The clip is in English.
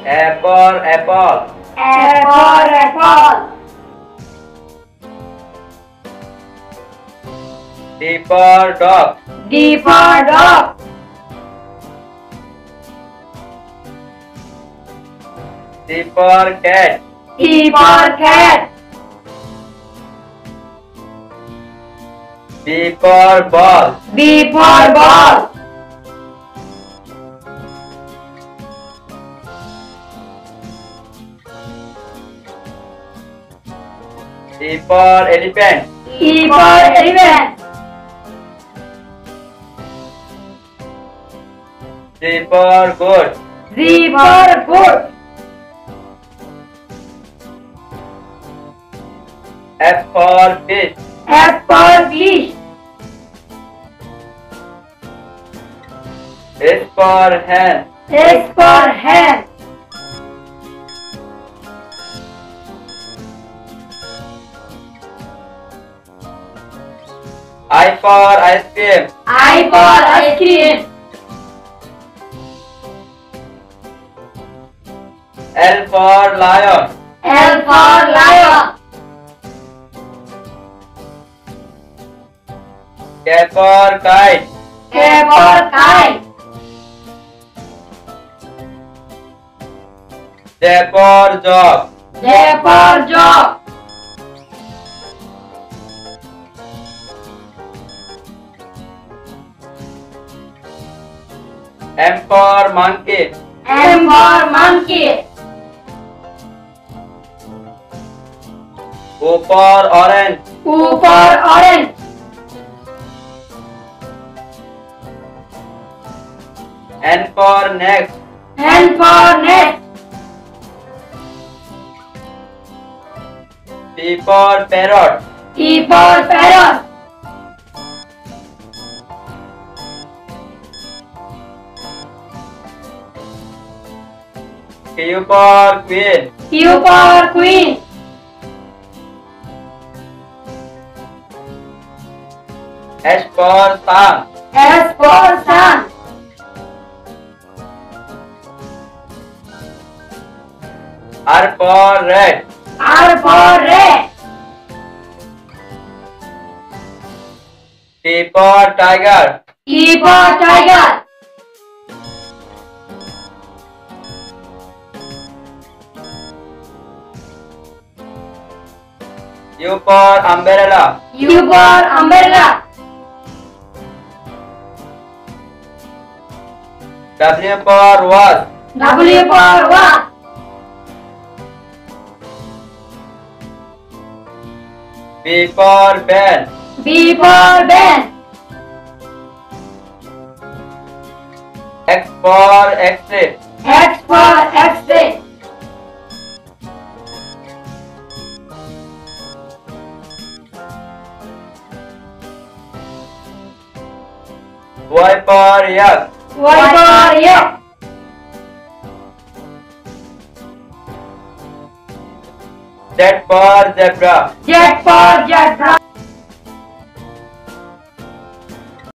A for apple. A for apple. D for dog. D for dog. C for cat. C for cat. B for ball. B for ball. E for elephant. E for elephant. G for goat. G for goat. F for fish. F for fish. H for hen. H for hen. I for ice cream. I for ice cream. L for lion. L for lion. K for kite. K for kite. J for jog. J for jog. M for monkey. M for monkey. O for orange. O for orange. N for next. N for next. P for parrot. P for parrot. Q for queen. Q for queen. S for sun. S for sun. R for red. R for red. T for tiger. T for tiger. U for umbrella. U for umbrella. W for wasp. W for wasp. B for bell. B for bell. X for X-ray. X for X-ray. Y for yak. Y for yak. Z for zebra. Z for zebra.